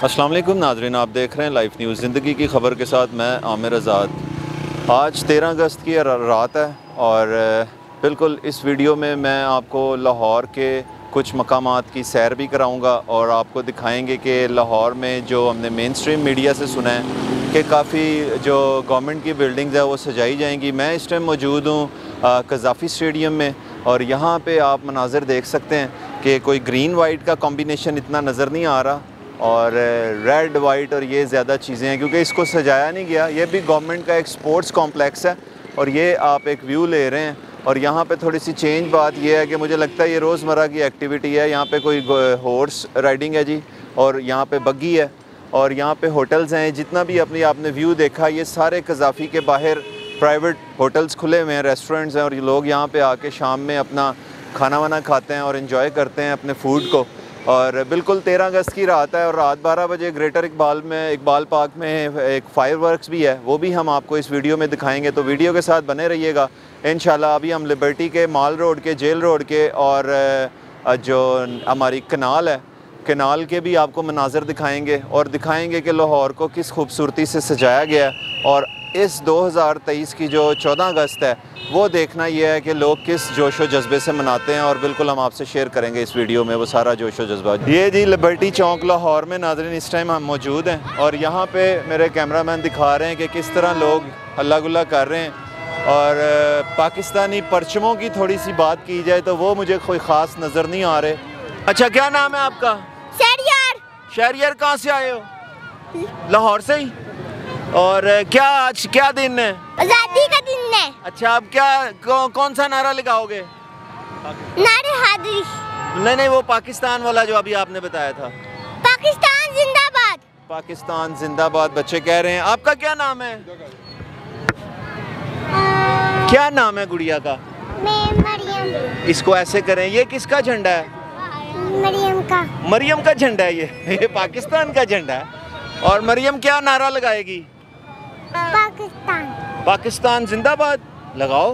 अस्सलाम वालेकुम नाज़रीन, आप देख रहे हैं लाइव न्यूज़ ज़िंदगी की ख़बर के साथ मैं आमिर आज़ाद। आज 13 अगस्त की रात है और बिल्कुल इस वीडियो में मैं आपको लाहौर के कुछ मकामात की सैर भी कराऊंगा और आपको दिखाएंगे कि लाहौर में जो हमने मेन स्ट्रीम मीडिया से सुना है कि काफ़ी जो गवर्नमेंट की बिल्डिंग्स है वो सजाई जाएंगी। मैं इस टाइम मौजूद हूँ कज़ाफ़ी स्टेडियम में और यहाँ पे आप मनाज़र देख सकते हैं कि कोई ग्रीन वाइट का कॉम्बिनेशन इतना नज़र नहीं आ रहा और रेड वाइट और ये ज़्यादा चीज़ें हैं क्योंकि इसको सजाया नहीं गया। ये भी गवर्नमेंट का एक स्पोर्ट्स कॉम्प्लेक्स है और ये आप एक व्यू ले रहे हैं। और यहाँ पे थोड़ी सी चेंज बात ये है कि मुझे लगता है ये रोज़मर्रा की एक्टिविटी है। यहाँ पे कोई हॉर्स राइडिंग है जी और यहाँ पे बग्गी है और यहाँ पे होटल्स हैं। जितना भी आपने व्यू देखा ये सारे कज़ाफ़ी के बाहर प्राइवेट होटल्स खुले हुए हैं, रेस्टोरेंट्स हैं और ये लोग यहाँ पे आके शाम में अपना खाना वाना खाते हैं और इन्जॉय करते हैं अपने फूड को। और बिल्कुल 13 अगस्त की रात है और रात 12 बजे ग्रेटर इकबाल पार्क में एक फायरवर्क्स भी है, वो भी हम आपको इस वीडियो में दिखाएंगे, तो वीडियो के साथ बने रहिएगा इंशाल्लाह। अभी हम लिबर्टी के, माल रोड के, जेल रोड के और जो हमारी कनाल है, कनाल के भी आपको मनाज़र दिखाएंगे और दिखाएंगे कि लाहौर को किस खूबसूरती से सजाया गया है। और इस 2023 की जो 14 अगस्त है वो देखना ये है कि लोग किस जोश व जज्बे से मनाते हैं और बिल्कुल हम आपसे शेयर करेंगे इस वीडियो में वो सारा जोश व जज्बा। ये जी लिबर्टी चौक लाहौर में नाज़रीन इस टाइम हम मौजूद हैं और यहाँ पे मेरे कैमरामैन दिखा रहे हैं कि किस तरह लोग हल्ला गुल्ला कर रहे हैं। और पाकिस्तानी परचमों की थोड़ी सी बात की जाए तो वो मुझे कोई ख़ास नज़र नहीं आ रहे। अच्छा, क्या नाम है आपका? शहरियार। शहरियार कहाँ से आए हो? लाहौर से ही। और क्या आज क्या दिन है? आजादी का दिन है। अच्छा, आप क्या कौन सा नारा लगाओगे? नारे हाजिरी। नहीं, वो पाकिस्तान वाला जो अभी आपने बताया था। पाकिस्तान जिंदाबाद। पाकिस्तान जिंदाबाद बच्चे कह रहे हैं। आपका क्या नाम है? क्या नाम है गुड़िया का? मैं मरियम। इसको ऐसे करें, ये किसका झंडा है? मरियम का। मरियम का झंडा है ये पाकिस्तान का झंडा है। और मरियम क्या नारा लगाएगी? पाकिस्तान जिंदाबाद। लगाओ,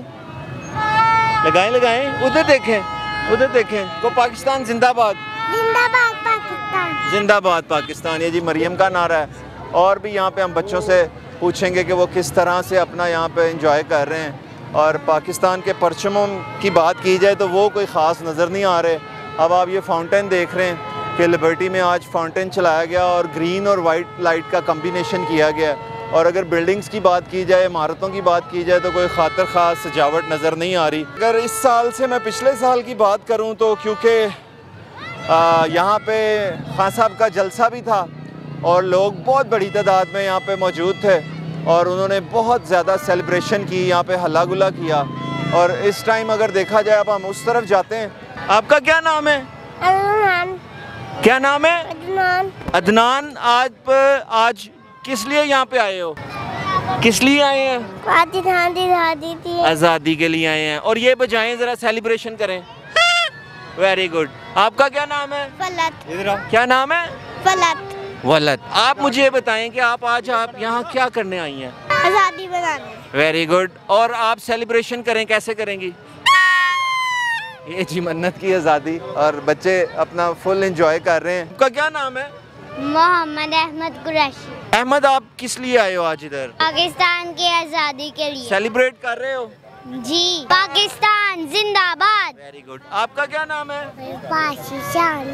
लगाएं। उधर देखें को पाकिस्तान जिंदाबाद। जिंदाबाद पाकिस्तान। जिंदाबाद पाकिस्तान, ये जी मरियम का नारा है। और भी यहाँ पे हम बच्चों से पूछेंगे कि वो किस तरह से अपना यहाँ पे एंजॉय कर रहे हैं। और पाकिस्तान के परचमों की बात की जाए तो वो कोई ख़ास नज़र नहीं आ रहे। अब आप ये फाउंटेन देख रहे हैं कि लिबर्टी में आज फाउंटेन चलाया गया और ग्रीन और वाइट लाइट का कम्बिनेशन किया गया। और अगर बिल्डिंग्स की बात की जाए, इमारतों की बात की जाए तो कोई खातिर ख़ास सजावट नज़र नहीं आ रही। अगर इस साल से मैं पिछले साल की बात करूं तो क्योंकि यहाँ पे खान साहब का जलसा भी था और लोग बहुत बड़ी तादाद में यहाँ पे मौजूद थे और उन्होंने बहुत ज़्यादा सेलिब्रेशन की, यहाँ पे हल्ला गुल्ला किया। और इस टाइम अगर देखा जाए, अब हम उस तरफ जाते हैं। आपका क्या नाम है? अदनान। क्या नाम है? अदनान। अदनान, आज किस लिए यहाँ पे आए हो? किस लिए आए हैं? आज़ादी के लिए आए हैं। और ये बजाएं जरा, सेलिब्रेशन करें। Very good. आपका क्या नाम है? फलत। क्या नाम है? वलत। आप मुझे बताएं कि आप यहाँ क्या करने आई हैं? आजादी बनाने। Very good. और आप सेलिब्रेशन करें, कैसे करेंगी? ये जी मन्नत की आज़ादी और बच्चे अपना फुल एंजॉय कर रहे हैं। आपका क्या नाम है? मोहम्मद कुरैशी। अहमद, आप किस लिए आए हो आज इधर? पाकिस्तान की आज़ादी के लिए। सेलिब्रेट कर रहे हो? जी। पाकिस्तान जिंदाबाद। Very good. आपका क्या नाम है? पाकिस्तान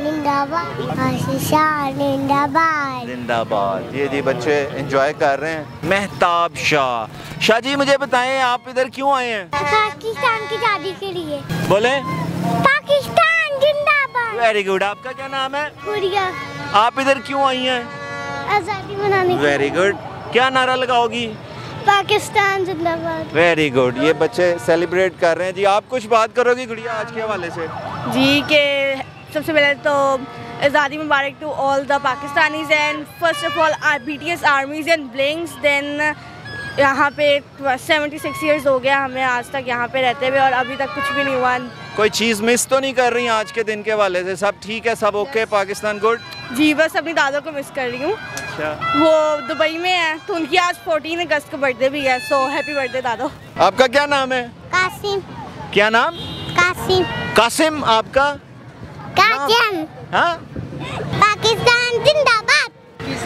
जिंदाबाद। जिंदाबाद। ये जी बच्चे एंजॉय कर रहे हैं। मेहताब शाह जी, मुझे बताएं आप इधर क्यों आए हैं? पाकिस्तान की आज़ादी के लिए। बोले पाकिस्तान जिंदाबाद। Very good. आपका क्या नाम है? गुड़िया। आप इधर क्यों आई हैं? आज़ादी मनाने। Very good. क्या नारा लगाओगी? पाकिस्तान जिंदाबाद। Very good. ये बच्चे सेलिब्रेट कर रहे हैं। जी, आप कुछ बात करोगी गुड़िया आज के हवाले से? जी, के सबसे पहले तो आज़ादी मुबारक to all the Pakistanis and first of all BTS armies and blinks. Then यहाँ पे 76 ईयर्स हो गया हमें आज तक यहाँ पे रहते हुए और अभी तक कुछ भी नहीं हुआ। कोई चीज़ मिस तो नहीं कर रही आज के दिन के हवाले से? सब ठीक है, सब ओके? पाकिस्तान गुड? जी, बस अपनी दादों को मिस कर रही हूँ। अच्छा। वो दुबई में है तो उनकी आज 14 अगस्त का बर्थडे भी है। सो हैप्पी बर्थडे दादो। आपका क्या नाम है? कासिम। क्या नाम? कासिम। कासिम। आपका? कासिम। हाँ? पाकिस्तान जिंदाबाद।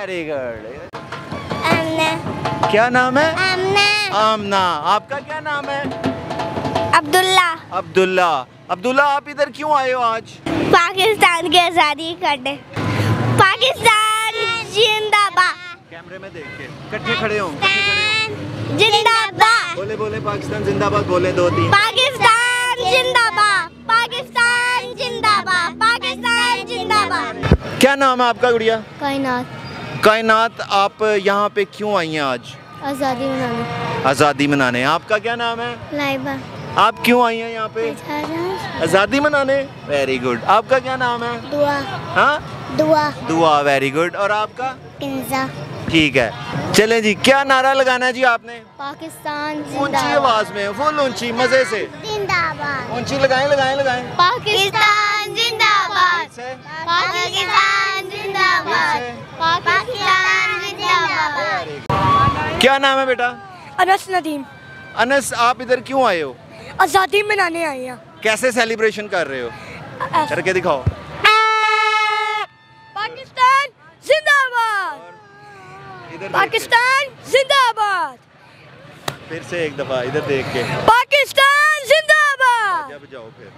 Very good. आमना। क्या नाम है? आमना। आमना। आपका क्या नाम है? अब्दुल्ला। अब्दुल्ला। अब्दुल्ला, आप इधर क्यों आए हो आज? पाकिस्तान की आज़ादी करने। पाकिस्तान जिंदाबाद। कैमरे में देख के इकट्ठे खड़े हो, इकट्ठे खड़े हो। जिंदाबाद। बोले बोले पाकिस्तान जिंदाबाद, बोले 2-3। पाकिस्तान जिंदाबाद। पाकिस्तान जिंदाबाद। पाकिस्तान जिंदाबाद। क्या नाम है आपका गुड़िया? कायनात। कायनात, आप यहाँ पे क्यों आई हैं आज? आज़ादी मनाने। आज़ादी मनाने। आपका क्या नाम है? लाइबा। आप क्यों आई हैं यहाँ पे? आज़ादी मनाने। Very good. आपका क्या नाम है? दुआ। हाँ, दुआ। दुआ। Very good. और आपका? किंजा। ठीक है, चलें जी। क्या नारा लगाना है जी आपने? पाकिस्तान ऊंची जिंदाबाद। आवाज में, फुल ऊंची, मजे से जिंदाबाद। ऊंची लगाएं, लगाएं, लगाएं। पाकिस्तान जिंदाबाद। से? पाकिस्तान जिंदाबाद। पाकिस्तान जिंदाबाद। क्या नाम है बेटा? अनस नदीम। अनस, आप इधर क्यों आए हो? आज़ादी मनाने आए हैं। कैसे सेलिब्रेशन कर रहे हो? करके दिखाओ। पाकिस्तान जिंदाबाद। इधर पाकिस्तान जिंदाबाद। फिर से एक दफा इधर देख के। पाकिस्तान जिंदाबाद। जब जाओ फिर।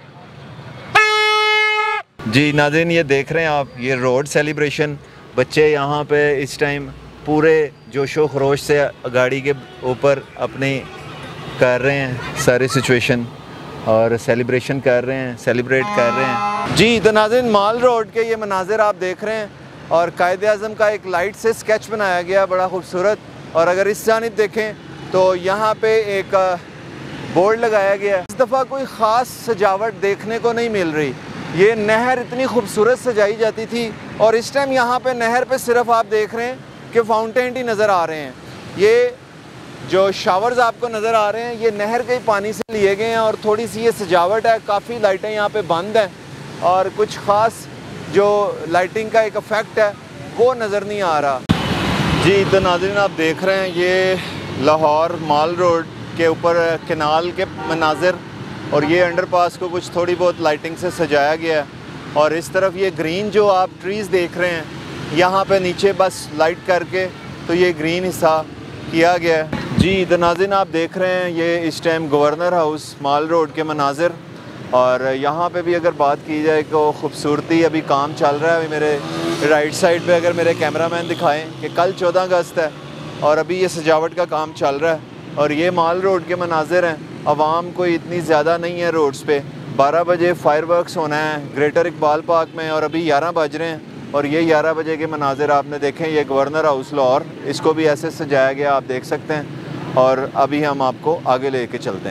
जी नाज़रीन, ये देख रहे हैं आप, ये रोड सेलिब्रेशन। बच्चे यहाँ पे इस टाइम पूरे जोशो खरोश से गाड़ी के ऊपर अपनी कर रहे हैं सारी सिचुएशन और सेलिब्रेशन कर रहे हैं, सेलिब्रेट कर रहे हैं जी। तो नाज़रीन, माल रोड के ये मनाजिर आप देख रहे हैं और कायदे आज़म का एक लाइट से स्केच बनाया गया, बड़ा खूबसूरत। और अगर इस जानिब देखें तो यहाँ पे एक बोर्ड लगाया गया है। इस दफ़ा कोई ख़ास सजावट देखने को नहीं मिल रही। ये नहर इतनी खूबसूरत सजाई जाती थी और इस टाइम यहाँ पे नहर पे सिर्फ आप देख रहे हैं कि फाउंटेन ही नज़र आ रहे हैं। ये जो शावर्स आपको नज़र आ रहे हैं ये नहर के ही पानी से लिए गए हैं और थोड़ी सी ये सजावट है। काफ़ी लाइटें यहाँ पे बंद हैं और कुछ ख़ास जो लाइटिंग का एक इफ़ेक्ट है वो नज़र नहीं आ रहा जी। तो नाज़रीन, आप देख रहे हैं ये लाहौर माल रोड के ऊपर कैनाल के मनाजिर और ये अंडरपास को कुछ थोड़ी बहुत लाइटिंग से सजाया गया है। और इस तरफ ये ग्रीन जो आप ट्रीज़ देख रहे हैं यहाँ पे नीचे बस लाइट करके तो ये ग्रीन हिस्सा किया गया है जी। तो नाज़रीन, आप देख रहे हैं ये इस time Governor House Mall Road के मनाजिर और यहाँ पे भी अगर बात की जाए तो खूबसूरती अभी काम चल रहा है। अभी मेरे राइट साइड पे अगर मेरे कैमरामैन दिखाएं कि कल 14 अगस्त है और अभी ये सजावट का काम चल रहा है और ये माल रोड के मनाजिर हैं। आवाम कोई इतनी ज़्यादा नहीं है रोड्स पे। 12 बजे फायरवर्क्स होना है ग्रेटर इकबाल पार्क में और अभी 11 बज रहे हैं और ये 11 बजे के मनाजिर आपने देखें। ये गवर्नर हाउस लाहौर, इसको भी ऐसे सजाया गया, आप देख सकते हैं। और अभी हम आपको आगे लेके चलते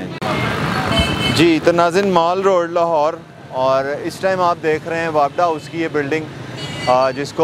हैं जी। तो नाज़रीन, माल रोड लाहौर और इस टाइम आप देख रहे हैं वापडा हाउस की ये बिल्डिंग जिसको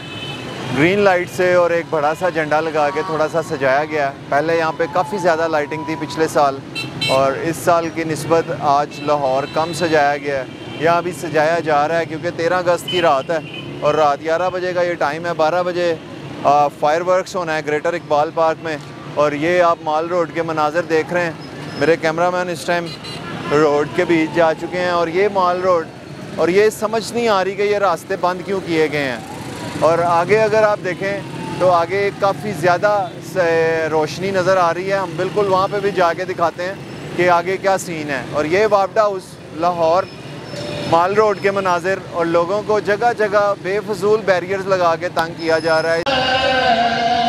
ग्रीन लाइट से और एक बड़ा सा झंडा लगा के थोड़ा सा सजाया गया। पहले यहाँ पे काफ़ी ज़्यादा लाइटिंग थी पिछले साल और इस साल की निस्बत आज लाहौर कम सजाया गया है। यहाँ अभी सजाया जा रहा है क्योंकि 13 अगस्त की रात है और रात 11 बजे का ये टाइम है। 12 बजे फायरवर्क्स होना है ग्रेटर इकबाल पार्क में। और ये आप माल रोड के मनाजिर देख रहे हैं। मेरे कैमरामैन इस टाइम रोड के बीच जा चुके हैं और ये माल रोड और ये समझ नहीं आ रही कि ये रास्ते बंद क्यों किए गए हैं। और आगे अगर आप देखें तो आगे काफ़ी ज़्यादा रोशनी नज़र आ रही है। हम बिल्कुल वहाँ पे भी जाके दिखाते हैं कि आगे क्या सीन है। और ये वापडा हाउस लाहौर माल रोड के मनाजिर और लोगों को जगह जगह बेफजूल बैरियर्स लगा के तंग किया जा रहा है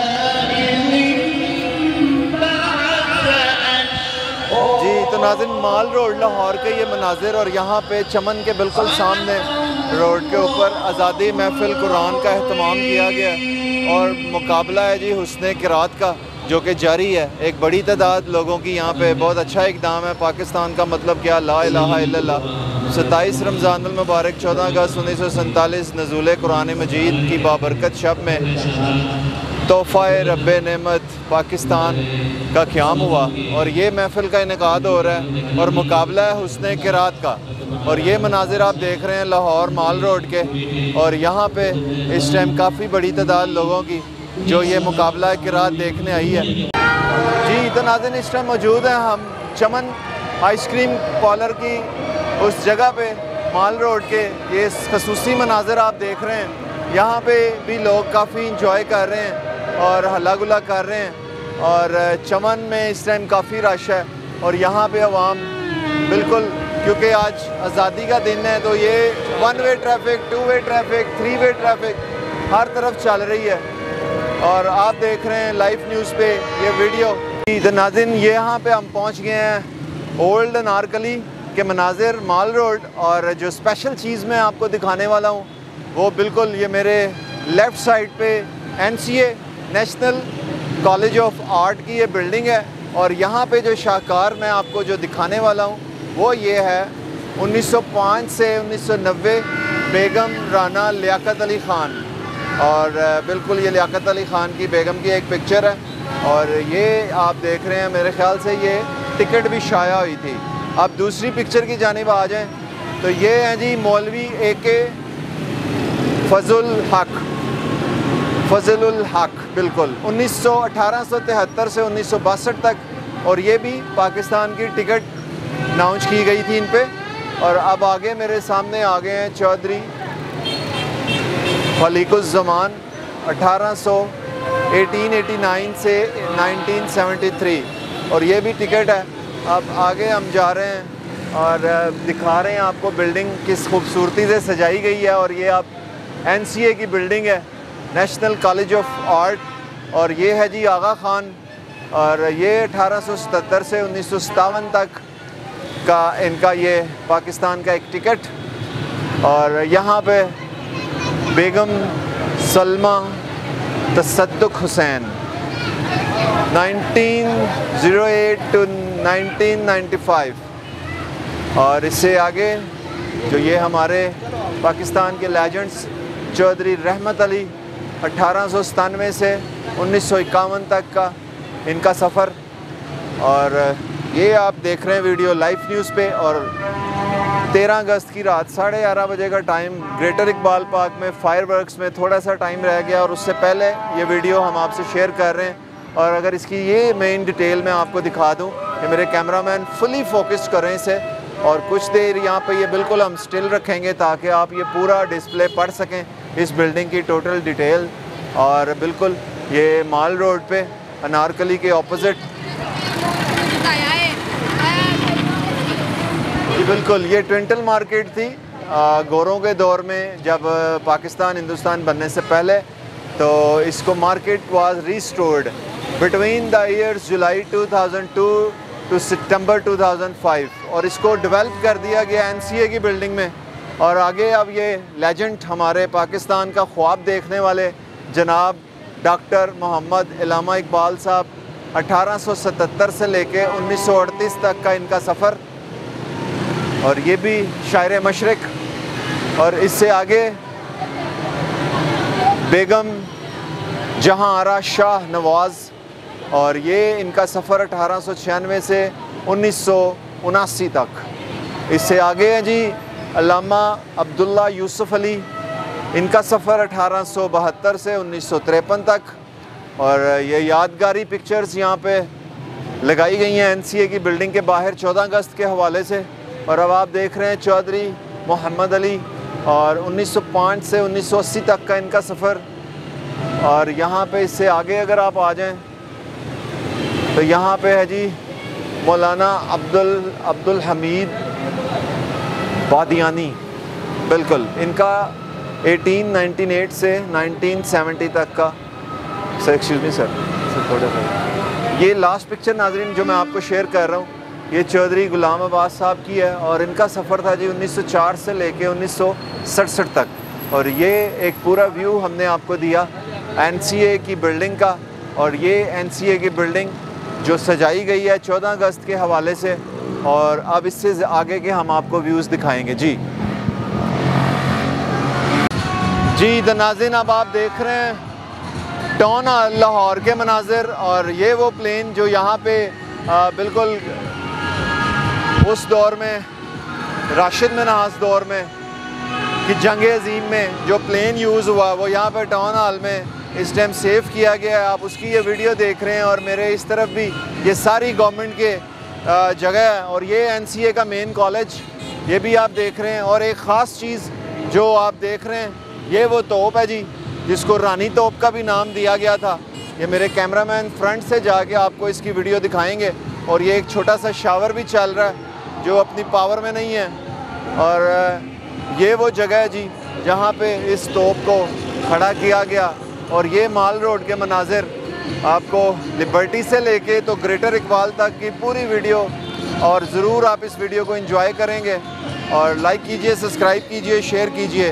जी। तो नाज़रीन, माल रोड लाहौर के ये मनाजिर और यहाँ पे चमन के बिल्कुल सामने रोड के ऊपर आज़ादी महफिल कुरान का एहतमाम किया गया और मुकाबला है जी हुस्ने किरात का जो कि जारी है। एक बड़ी तादाद लोगों की यहाँ पे, बहुत अच्छा इक़दाम है। पाकिस्तान का मतलब क्या, ला इलाहा इल्लल्लाह। 27 रमज़ानुल मुबारक 14 अगस्त 1947 नज़ूल कुरान मजीद की बाबरकत शब में तोहफ़ा रब्बे नेमत पाकिस्तान का क़याम हुआ और ये महफ़िल का इनेकाद हो रहा है और मुकाबला है हुस्ने किरात का। और ये मनाजिर आप देख रहे हैं लाहौर माल रोड के और यहाँ पे इस टाइम काफ़ी बड़ी तादाद लोगों की जो ये मुकाबला किरात देखने आई है जी। तो नाज़रीन, इस टाइम मौजूद हैं हम चमन आइसक्रीम पार्लर की उस जगह पे माल रोड के। ये खसूसी मनाजिर आप देख रहे हैं यहाँ पे भी लोग काफ़ी इंजॉय कर रहे हैं और हल्ला गुल्ला कर रहे हैं और चमन में इस टाइम काफ़ी रश है और यहाँ पे अवाम बिल्कुल, क्योंकि आज आज़ादी का दिन है तो ये 1 way traffic, 2 way traffic, 3 way traffic हर तरफ चल रही है और आप देख रहे हैं लाइव न्यूज़ पे ये वीडियो। तो नाज़रीन, ये यहाँ पे हम पहुँच गए हैं ओल्ड अनारकली के मनाजिर माल रोड और जो स्पेशल चीज़ मैं आपको दिखाने वाला हूँ वो बिल्कुल ये मेरे लेफ़्ट साइड पे NCA National College of Art की ये बिल्डिंग है और यहाँ पे जो शाहकार मैं आपको जो दिखाने वाला हूँ वो ये है 1905 से 1990 बेगम राना लियाकत अली ख़ान और बिल्कुल ये लियाकत अली ख़ान की बेगम की एक पिक्चर है और ये आप देख रहे हैं, मेरे ख्याल से ये टिकट भी शाया हुई थी। अब दूसरी पिक्चर की जानिब आ जाएं तो ये हैं जी मौलवी AK फजलुल हक बिल्कुल 1873 से 1962 तक और ये भी पाकिस्तान की टिकट लॉन्च की गई थी इन पे। और अब आगे मेरे सामने आ गए हैं चौधरी खलीकुज़्ज़मान 1889 से 1973 और ये भी टिकट है। अब आगे हम जा रहे हैं और दिखा रहे हैं आपको बिल्डिंग किस खूबसूरती से सजाई गई है और ये आप NCA की बिल्डिंग है, नेशनल कॉलेज ऑफ आर्ट और ये है जी आगा ख़ान और ये 1877 से 1957 तक का इनका ये पाकिस्तान का एक टिकट और यहाँ पे बेगम सलमा तसद्दुक हुसैन 1908 to 1995 और इससे आगे जो ये हमारे पाकिस्तान के लेजेंड्स चौधरी रहमत अली 1897 से 1951 तक का इनका सफ़र और ये आप देख रहे हैं वीडियो लाइव न्यूज़ पे। और 13 अगस्त की रात 11:30 बजे का टाइम ग्रेटर इकबाल पार्क में फायरवर्क्स में थोड़ा सा टाइम रह गया और उससे पहले ये वीडियो हम आपसे शेयर कर रहे हैं। और अगर इसकी ये मेन डिटेल मैं आपको दिखा दूं कि मेरे कैमरामैन फुली फोकस्ड करें इसे और कुछ देर यहाँ पे ये बिल्कुल हम स्टिल रखेंगे ताकि आप ये पूरा डिस्प्ले पढ़ सकें इस बिल्डिंग की टोटल डिटेल। और बिल्कुल ये माल रोड पे अनारकली के ऑपोजिट बिल्कुल ये ट्विंटल मार्केट थी गोरों के दौर में जब पाकिस्तान हिंदुस्तान बनने से पहले, तो इसको market was restored between the years July 2002 to September 2005 और इसको डेवलप कर दिया गया NCA की बिल्डिंग में। और आगे अब ये लेजेंड हमारे पाकिस्तान का ख्वाब देखने वाले जनाब डॉक्टर मोहम्मद इलामा इकबाल साहब 1877 से लेके 1938 तक का इनका सफ़र और ये भी शायर मशरिक। और इससे आगे बेगम जहां आरा शाह नवाज़ और ये इनका सफ़र 1896 से 1979 तक। इससे आगे हैं जी अल्लामा अब्दुल्ला यूसुफ अली, इनका सफ़र 1872 से 1953 तक। और ये यादगारी पिक्चर्स यहाँ पे लगाई गई हैं NCA की बिल्डिंग के बाहर 14 अगस्त के हवाले से। और अब आप देख रहे हैं चौधरी मोहम्मद अली और 1905 से 1980 तक का इनका सफ़र। और यहाँ पे इससे आगे अगर आप आ जाएं तो यहाँ पे है जी मौलाना अब्दुल हमीद बादियानी, बिल्कुल इनका 1898 से 1970 तक का। सर एक्सक्यूज़ मी सर थोड़ा सा ये लास्ट पिक्चर नाजरीन जो मैं आपको शेयर कर रहा हूँ ये चौधरी गुलाम अब्बास साहब की है और इनका सफ़र था जी 1904 से लेके 1967 तक। और ये एक पूरा व्यू हमने आपको दिया NCA की बिल्डिंग का। और ये NCA की बिल्डिंग जो सजाई गई है 14 अगस्त के हवाले से। और अब इससे आगे के हम आपको व्यूज़ दिखाएंगे जी। द नाज़रीन अब आप देख रहे हैं टाउन लाहौर के मनाजिर और ये वो प्लेन जो यहाँ पे बिल्कुल उस दौर में राशिद मिनास दौर में कि जंग अजीम में जो प्लेन यूज़ हुआ वो यहाँ पे टाउन हॉल में इस टाइम सेव किया गया है। आप उसकी ये वीडियो देख रहे हैं और मेरे इस तरफ भी ये सारी गवर्नमेंट के जगह है और ये NCA का मेन कॉलेज ये भी आप देख रहे हैं। और एक ख़ास चीज़ जो आप देख रहे हैं ये वो तोप है जी, जिसको रानी तोप का भी नाम दिया गया था। ये मेरे कैमरामैन फ्रंट से जाके आपको इसकी वीडियो दिखाएंगे। और ये एक छोटा सा शावर भी चल रहा है जो अपनी पावर में नहीं है। और ये वो जगह है जी जहाँ पे इस तोप को खड़ा किया गया। और ये माल रोड के मनाजिर आपको लिबर्टी से लेके तो ग्रेटर इकबाल तक की पूरी वीडियो, और ज़रूर आप इस वीडियो को एंजॉय करेंगे। और लाइक कीजिए, सब्सक्राइब कीजिए, शेयर कीजिए।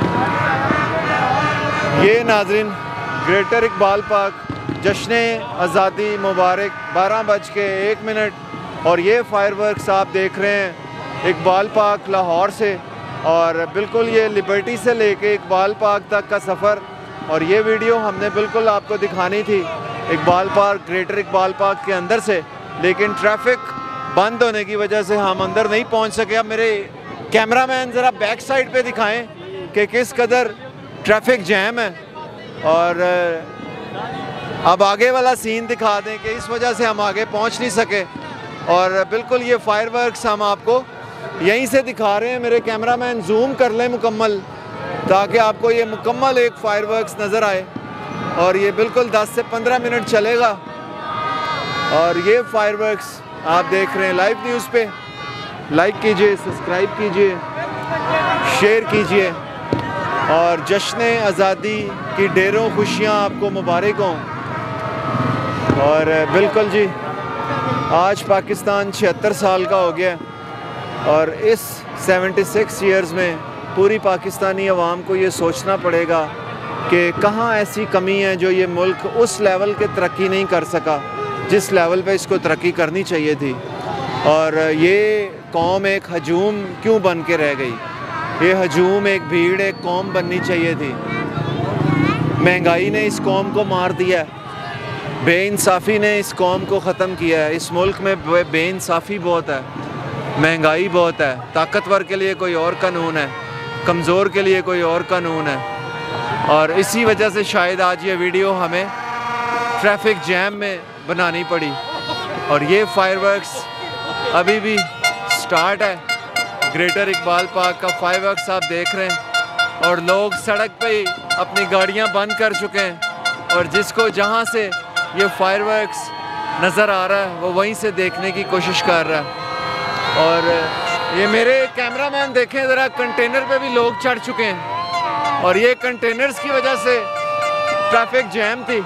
ये नाज़रीन ग्रेटर इकबाल पार्क, जश्न आज़ादी मुबारक 12:01। और ये फायरवर्क्स आप देख रहे हैं इकबाल पार्क लाहौर से, और बिल्कुल ये लिबर्टी से लेके इकबाल पार्क तक का सफ़र। और ये वीडियो हमने बिल्कुल आपको दिखानी थी Iqbal Park, Greater Iqbal Park के अंदर से, लेकिन ट्रैफिक बंद होने की वजह से हम अंदर नहीं पहुंच सके। अब मेरे कैमरामैन ज़रा बैक साइड पे दिखाएं कि किस कदर ट्रैफिक जैम है। और अब आगे वाला सीन दिखा दें कि इस वजह से हम आगे पहुंच नहीं सके। और बिल्कुल ये फायरवर्क्स हम आपको यहीं से दिखा रहे हैं। मेरे कैमरामैन जूम कर लें मुकम्मल, ताकि आपको ये मुकम्मल एक फायरवर्क्स नज़र आए। और ये बिल्कुल 10 से 15 मिनट चलेगा। और ये फायरवर्क्स आप देख रहे हैं लाइव न्यूज़ पे। लाइक कीजिए, सब्सक्राइब कीजिए, शेयर कीजिए। और जश्न आज़ादी की ढेरों खुशियाँ आपको मुबारक हों। और बिल्कुल जी, आज पाकिस्तान 76 साल का हो गया। और इस 76 ईयर्स में पूरी पाकिस्तानी अवाम को ये सोचना पड़ेगा कि कहाँ ऐसी कमी है जो ये मुल्क उस लेवल के तरक्की नहीं कर सका जिस लेवल पे इसको तरक्की करनी चाहिए थी। और ये कौम एक हजूम क्यों बन के रह गई? ये हजूम, एक भीड़, एक कौम बननी चाहिए थी। महंगाई ने इस कौम को मार दिया है, बेइंसाफ़ी ने इस कौम को ख़त्म किया है। इस मुल्क में बेइंसाफ़ी बहुत है, महंगाई बहुत है। ताकतवर के लिए कोई और कानून है, कमज़ोर के लिए कोई और कानून है। और इसी वजह से शायद आज ये वीडियो हमें ट्रैफिक जैम में बनानी पड़ी। और ये फायरवर्क्स अभी भी स्टार्ट है। ग्रेटर इकबाल पार्क का फायरवर्क्स आप देख रहे हैं। और लोग सड़क पे ही अपनी गाड़ियां बंद कर चुके हैं। और जिसको जहां से ये फायरवर्क्स नज़र आ रहा है वो वहीं से देखने की कोशिश कर रहा है। और ये मेरे कैमरामैन देखें ज़रा, कंटेनर पे भी लोग चढ़ चुके हैं। और ये कंटेनर्स की वजह से ट्रैफिक जैम थी,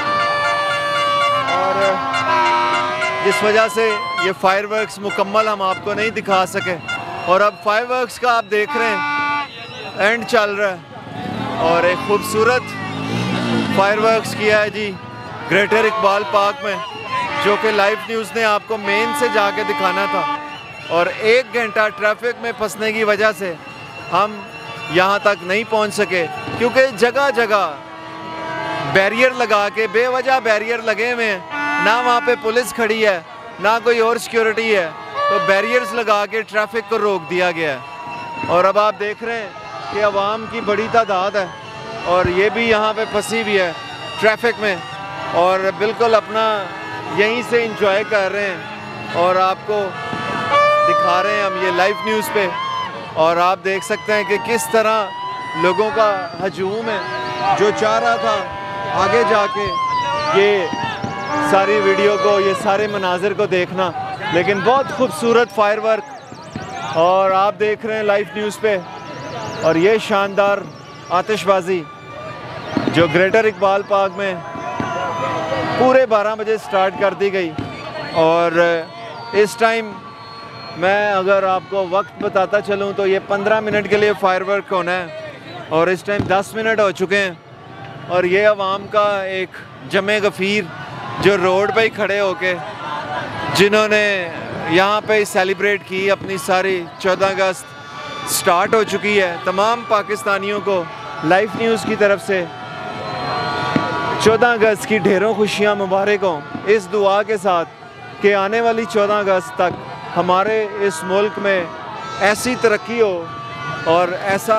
और जिस वजह से ये फायरवर्क्स मुकम्मल हम आपको नहीं दिखा सके। और अब फायरवर्क्स का आप देख रहे हैं एंड चल रहा है। और एक खूबसूरत फायरवर्क्स किया है जी ग्रेटर इकबाल पार्क में, जो कि लाइव न्यूज़ ने आपको मेन से जाके दिखाना था। और 1 घंटा ट्रैफिक में फंसने की वजह से हम यहाँ तक नहीं पहुँच सके, क्योंकि जगह जगह बैरियर लगा के, बेवजह बैरियर लगे हुए हैं। ना वहाँ पे पुलिस खड़ी है, ना कोई और सिक्योरिटी है, तो बैरियर्स लगा के ट्रैफिक को रोक दिया गया है। और अब आप देख रहे हैं कि आवाम की बड़ी तादाद है, और ये भी यहाँ पे फंसी हुई है ट्रैफिक में, और बिल्कुल अपना यहीं से इंजॉय कर रहे हैं। और आपको दिखा रहे हैं हम ये लाइव न्यूज़ पे। और आप देख सकते हैं कि किस तरह लोगों का हजूम है, जो चाह रहा था आगे जाके ये सारी वीडियो को, ये सारे मनाजिर को देखना। लेकिन बहुत खूबसूरत फायरवर्क और आप देख रहे हैं लाइव न्यूज़ पे। और ये शानदार आतिशबाजी जो ग्रेटर इकबाल पार्क में पूरे 12 बजे स्टार्ट कर दी गई। और इस टाइम मैं अगर आपको वक्त बताता चलूं तो ये 15 मिनट के लिए फायरवर्क होना है, और इस टाइम 10 मिनट हो चुके हैं। और ये अवाम का एक जमे गफ़ीर जो रोड पे ही खड़े होके, जिन्होंने यहाँ पे सेलिब्रेट की अपनी सारी 14 अगस्त स्टार्ट हो चुकी है। तमाम पाकिस्तानियों को लाइव न्यूज़ की तरफ से 14 अगस्त की ढेरों खुशियाँ मुबारक हों, इस दुआ के साथ कि आने वाली 14 अगस्त तक हमारे इस मुल्क में ऐसी तरक्की हो और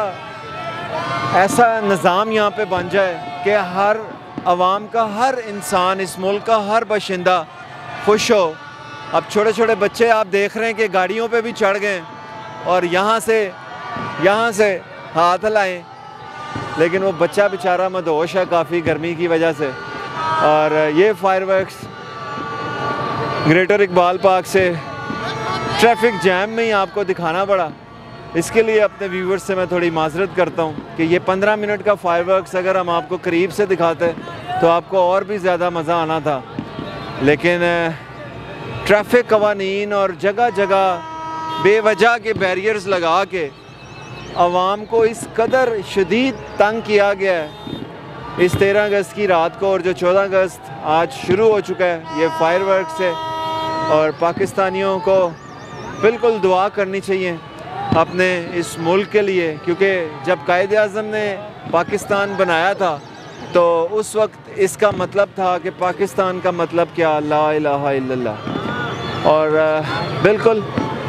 ऐसा निज़ाम यहाँ पे बन जाए कि हर आवाम का, हर इंसान, इस मुल्क का हर बाशिंदा खुश हो। अब छोटे छोटे बच्चे आप देख रहे हैं कि गाड़ियों पे भी चढ़ गए, और यहाँ से हाथ हिलाएं लेकिन वो बच्चा बेचारा मदहोश है काफ़ी गर्मी की वजह से। और ये फायरवर्क्स ग्रेटर इकबाल पार्क से ट्रैफिक जैम में ही आपको दिखाना पड़ा। इसके लिए अपने व्यूवर्स से मैं थोड़ी माजरत करता हूँ कि ये 15 मिनट का फायरवर्क्स अगर हम आपको करीब से दिखाते तो आपको और भी ज़्यादा मज़ा आना था। लेकिन ट्रैफिक कवानीन और जगह जगह बेवजह के बैरियर्स लगा के आवाम को इस कदर शदीद तंग किया गया है इस 13 अगस्त की रात को। और जो 14 अगस्त आज शुरू हो चुका है ये फायरवर्क्स से, और पाकिस्तानियों को बिल्कुल दुआ करनी चाहिए अपने इस मुल्क के लिए, क्योंकि जब कायद आज़म ने पाकिस्तान बनाया था तो उस वक्त इसका मतलब था कि पाकिस्तान का मतलब क्या, ला इलाहा इल्लल्लाह। और बिल्कुल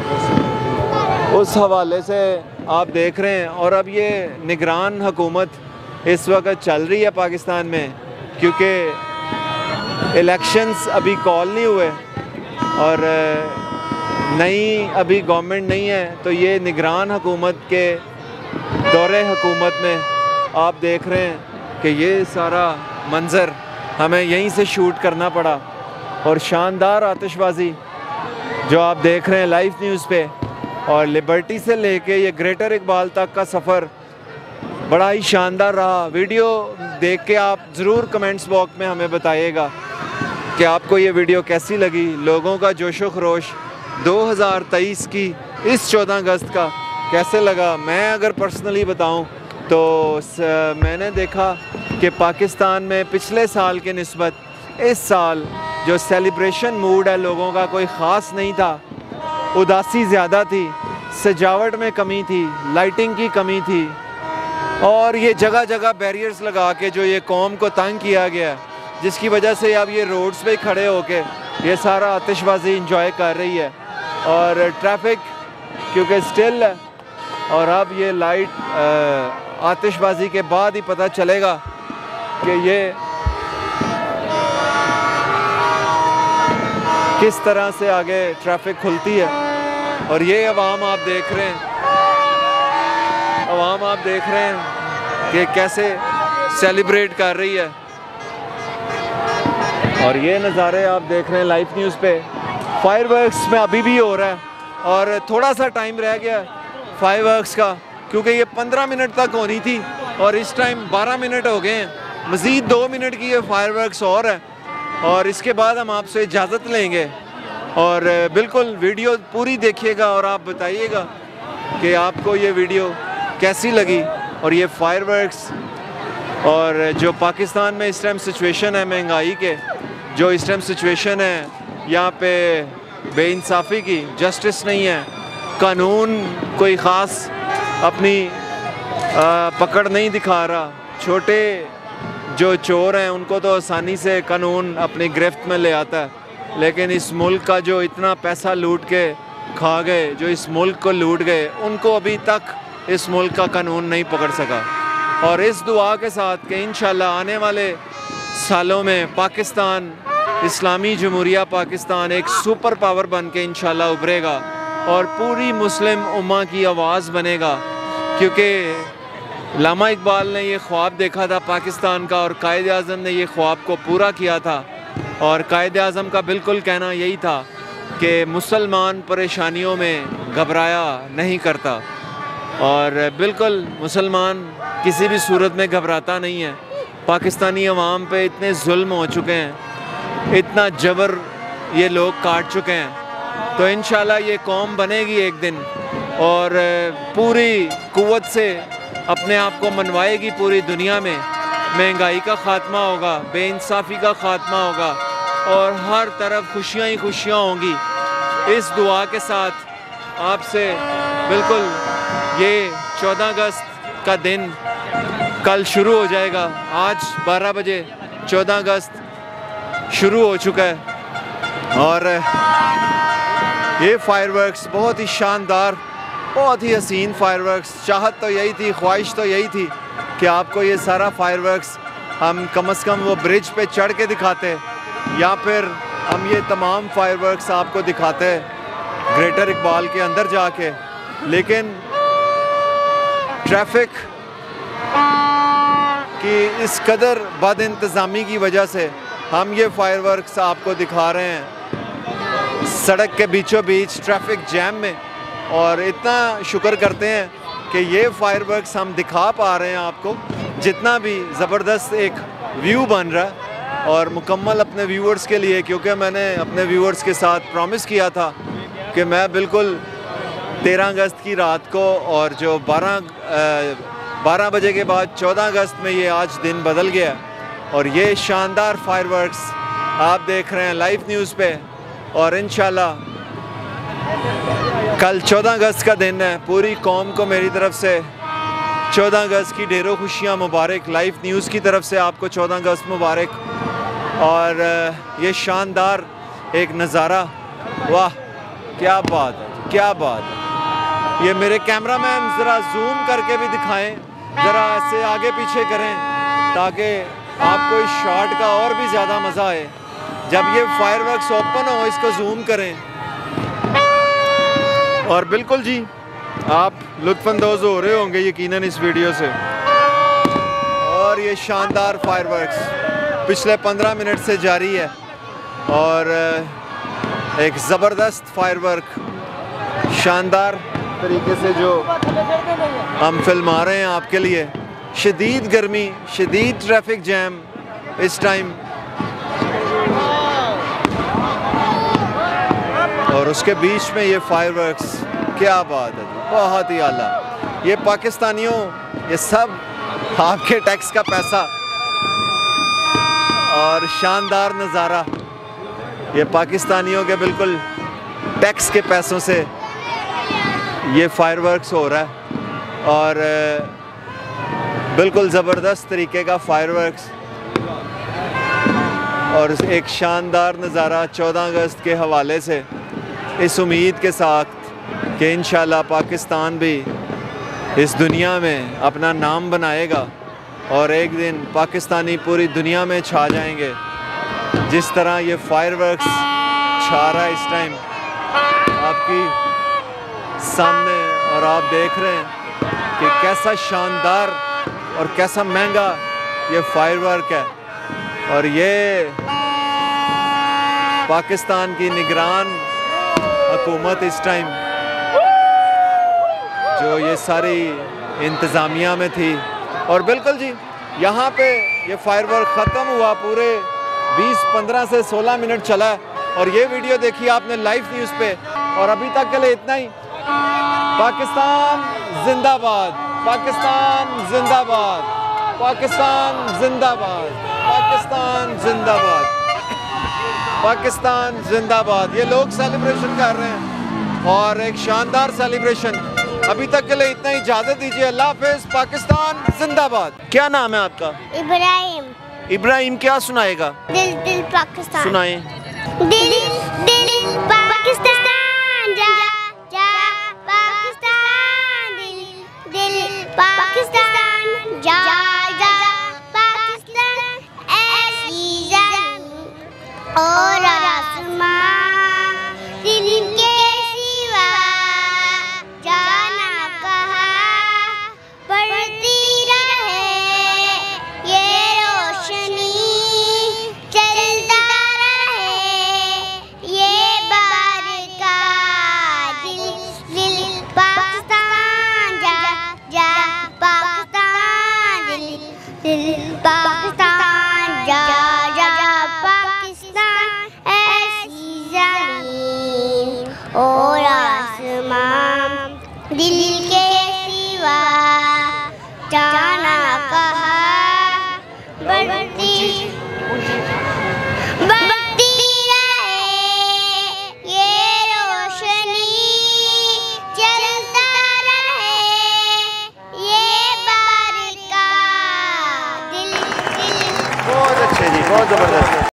उस हवाले से आप देख रहे हैं। और अब ये निगरान हुकूमत इस वक्त चल रही है पाकिस्तान में, क्योंकि इलेक्शंस अभी कॉल नहीं हुए और नई अभी गवर्नमेंट नहीं है। तो ये निगरान हुकूमत के दौरे हुकूमत में आप देख रहे हैं कि ये सारा मंज़र हमें यहीं से शूट करना पड़ा। और शानदार आतिशबाज़ी जो आप देख रहे हैं लाइव न्यूज़ पे, और लिबर्टी से लेके ये ग्रेटर इकबाल तक का सफ़र बड़ा ही शानदार रहा। वीडियो देख के आप ज़रूर कमेंट्स बॉक्स में हमें बताइएगा कि आपको ये वीडियो कैसी लगी। लोगों का जोशो खरोश 2023 की इस 14 अगस्त का कैसे लगा। मैं अगर पर्सनली बताऊं तो मैंने देखा कि पाकिस्तान में पिछले साल के निस्बत इस साल जो सेलिब्रेशन मूड है लोगों का कोई ख़ास नहीं था। उदासी ज़्यादा थी, सजावट में कमी थी, लाइटिंग की कमी थी, और ये जगह जगह बैरियर्स लगा के जो ये कौम को तंग किया गया, जिसकी वजह से अब ये रोड्स पे खड़े होके ये सारा आतिशबाजी इंजॉय कर रही है। और ट्रैफिक क्योंकि स्टिल है, और अब ये लाइट आतिशबाजी के बाद ही पता चलेगा कि ये किस तरह से आगे ट्रैफिक खुलती है। और ये अवाम आप देख रहे हैं, अवाम आप देख रहे हैं कि कैसे सेलिब्रेट कर रही है। और ये नज़ारे आप देख रहे हैं लाइव न्यूज़ पे। फायरवर्क्स में अभी भी हो रहा है और थोड़ा सा टाइम रह गया फायरवर्क्स का, क्योंकि ये 15 मिनट तक होनी थी और इस टाइम 12 मिनट हो गए हैं। मज़ीद 2 मिनट की ये फायरवर्क्स और है, और इसके बाद हम आपसे इजाज़त लेंगे। और बिल्कुल वीडियो पूरी देखिएगा और आप बताइएगा कि आपको ये वीडियो कैसी लगी। और ये फायरवर्क्स और जो पाकिस्तान में इस टाइम सिचुएशन है महंगाई के, जो इस टाइम सिचुएशन है यहाँ पे बेइंसाफ़ी की, जस्टिस नहीं है, कानून कोई ख़ास अपनी पकड़ नहीं दिखा रहा। छोटे जो चोर हैं उनको तो आसानी से कानून अपनी गिरफ्त में ले आता है, लेकिन इस मुल्क का जो इतना पैसा लूट के खा गए, जो इस मुल्क को लूट गए, उनको अभी तक इस मुल्क का कानून नहीं पकड़ सका। और इस दुआ के साथ कि इंशाल्लाह आने वाले सालों में पाकिस्तान, इस्लामी जमहूरिया पाकिस्तान एक सुपर पावर बन के इंशाल्लाह उभरेगा और पूरी मुस्लिम उम्मा की आवाज़ बनेगा। क्योंकि लामा इकबाल ने ये ख्वाब देखा था पाकिस्तान का, और कायद आज़म ने ये ख्वाब को पूरा किया था। और कायद आज़म का बिल्कुल कहना यही था कि मुसलमान परेशानियों में घबराया नहीं करता, और बिल्कुल मुसलमान किसी भी सूरत में घबराता नहीं है। पाकिस्तानी अवाम पे इतने जुल्म हो चुके हैं, इतना जबर ये लोग काट चुके हैं, तो इंशाल्लाह ये कौम बनेगी एक दिन और पूरी कुव्वत से अपने आप को मनवाएगी पूरी दुनिया में। महंगाई का ख़ात्मा होगा, बेइंसाफ़ी का ख़ात्मा होगा, और हर तरफ खुशियाँ ही खुशियाँ होंगी। इस दुआ के साथ आपसे बिल्कुल ये 14 अगस्त का दिन कल शुरू हो जाएगा। आज 12 बजे 14 अगस्त शुरू हो चुका है, और ये फायरवर्क्स बहुत ही शानदार, बहुत ही हसीन फायरवर्क्स। चाहत तो यही थी, ख्वाहिश तो यही थी कि आपको ये सारा फायरवर्क्स हम कम से कम वो ब्रिज पे चढ़ के दिखाते, या फिर हम ये तमाम फायरवर्क्स आपको दिखाते ग्रेटर इकबाल के अंदर जाके। लेकिन ट्रैफिक कि इस कदर बद इंतज़ामी की वजह से हम ये फायरवर्क्स आपको दिखा रहे हैं सड़क के बीचों बीच ट्रैफिक जैम में, और इतना शुक्र करते हैं कि ये फायरवर्क्स हम दिखा पा रहे हैं आपको। जितना भी ज़बरदस्त एक व्यू बन रहा है और मुकम्मल अपने व्यूअर्स के लिए, क्योंकि मैंने अपने व्यूअर्स के साथ प्रॉमिस किया था कि मैं बिल्कुल 13 अगस्त की रात को, और जो 12 बजे के बाद 14 अगस्त में ये आज दिन बदल गया, और ये शानदार फायरवर्क्स आप देख रहे हैं लाइव न्यूज़ पे। और इंशाल्लाह कल 14 अगस्त का दिन है। पूरी कौम को मेरी तरफ से 14 अगस्त की ढेरों खुशियाँ मुबारक। लाइव न्यूज़ की तरफ से आपको 14 अगस्त मुबारक। और ये शानदार एक नज़ारा, वाह क्या बात है, क्या बात है। ये मेरे कैमरामैन ज़रा जूम करके भी दिखाएं, ज़रा ऐसे आगे पीछे करें ताकि आपको इस शॉट का और भी ज़्यादा मज़ा आए। जब ये फायरवर्क्स ओपन हो इसको जूम करें, और बिल्कुल जी आप लुत्फ़अंदोज़ हो रहे होंगे यकीनन इस वीडियो से। और ये शानदार फायरवर्क्स पिछले 15 मिनट से जारी है, और एक ज़बरदस्त फायरवर्क शानदार तरीके से जो हम फिल्मा रहे हैं आपके लिए। शदीद गर्मी, शदीद ट्रैफिक जैम इस टाइम, और उसके बीच में ये फायरवर्क्स, क्या बात है, बहुत ही आला। ये पाकिस्तानियों, ये सब आपके टैक्स का पैसा, और शानदार नज़ारा ये पाकिस्तानियों के बिल्कुल टैक्स के पैसों से ये फायरवर्क्स हो रहा है, और बिल्कुल ज़बरदस्त तरीके का फायरवर्क्स, और एक शानदार नज़ारा 14 अगस्त के हवाले से, इस उम्मीद के साथ कि इंशाल्लाह पाकिस्तान भी इस दुनिया में अपना नाम बनाएगा, और एक दिन पाकिस्तानी पूरी दुनिया में छा जाएंगे जिस तरह ये फायरवर्क्स छा रहा है इस टाइम आपकी सामने। और आप देख रहे हैं कि कैसा शानदार और कैसा महंगा ये फायरवर्क है, और ये पाकिस्तान की निगरान हुकूमत इस टाइम जो ये सारी इंतज़ामिया में थी। और बिल्कुल जी यहाँ पे ये फायरवर्क ख़त्म हुआ, पूरे 20-15 से 16 मिनट चला है, और ये वीडियो देखी आपने लाइव न्यूज़ पे। और अभी तक के लिए इतना ही। पाकिस्तान जिंदाबाद, पाकिस्तान जिंदाबाद, पाकिस्तान जिंदाबाद, पाकिस्तान जिंदाबाद, पाकिस्तान जिंदाबाद। ये लोग सेलिब्रेशन कर रहे हैं, और एक शानदार सेलिब्रेशन। अभी तक के लिए इतना ही, इजाज़त दीजिए, अल्लाह हाफ़िज़। पाकिस्तान जिंदाबाद। क्या नाम है आपका? इब्राहिम। इब्राहिम क्या सुनाएगा? दिल दिल पाकिस्तान सुनाए। दिल दिल